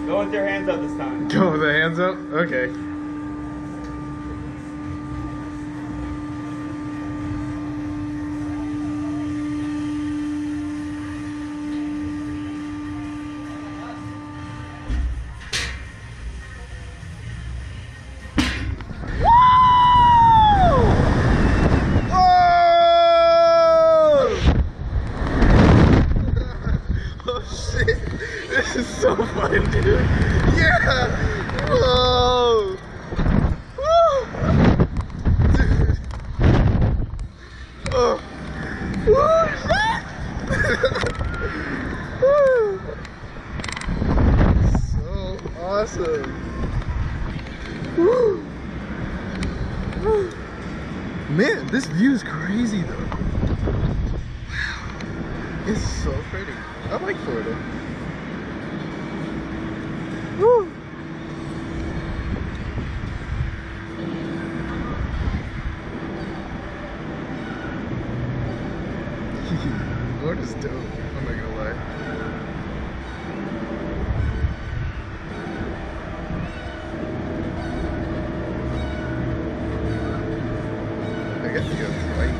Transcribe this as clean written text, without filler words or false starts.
Go with your hands up this time. Go with the hands up? Okay. This is so fun, dude. Yeah! Whoa! Woo! Dude. Oh. Woo! So awesome. Woo! Woo. Man, this view is crazy though. Wow. It's so pretty. I like Florida. Woo! Florida's dope, I'm not gonna lie. I got to go right.